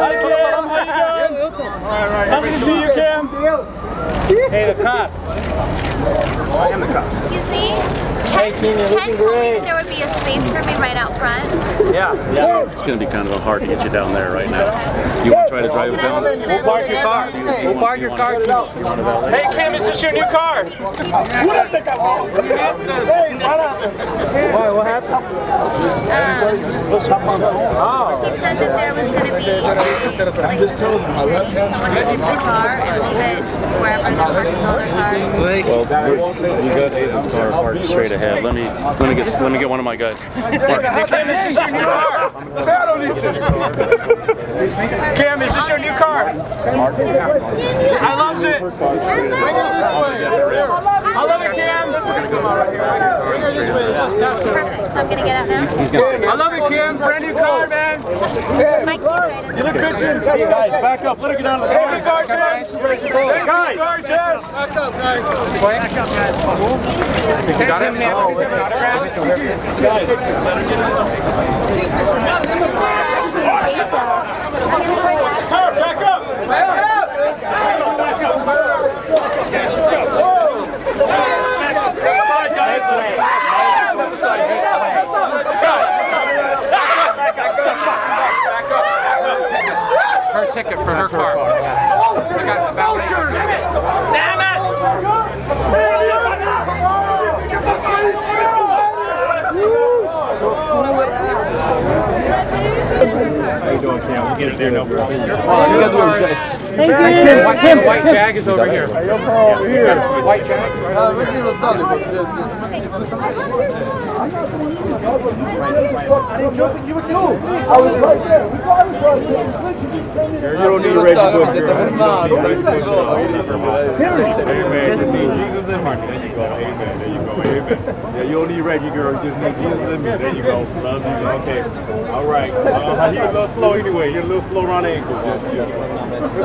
Hi, Cam. How you doing? All right. Happy to see you, Cam. Hey, the cops. I am the cops. Excuse me? Ken told me that there would be a space for me right out front. Yeah. It's going to be kind of hard to get you down there right now. You want to try to drive it down? We'll park your car. We'll park your car. Hey, Cam, is this your new car? Why? What happened? He said that there was going to be like someone to take the car and leave it wherever they're parking all their cars. Well, we got Aiden's car parked straight ahead. Let me get one of my guys. Cam, is this your new car? I don't need this. Cam, is this your new car? I love it. I love it, Cam. Perfect. So I'm going to get out now? I love it, Cam. Brand new car, man. My keys right in. You look good, Jim. Hey, guys, back up. Let her get out of the car. Hey, gorgeous. Hey, guys. Gorgeous. Back up, guys. Back up, guys. You got it? Guys, let her get out of the car. Back up. Back up. Her ticket for her car. I got voucher. Damn it! How you doing, Cam? We'll get it there, no problem. The white Jag is over here. White Jag? I didn't joke with you too. I was right there. You don't need a Reggie Bush. Amen. Just need Jesus and me. There you go. Amen. There you go. Amen. Yeah, you don't need Reggie, girl. You just need Jesus and me. There you go. Love you. Okay. All right. You're a little slow anyway. You're a little slow around the ankles. Yes, yes.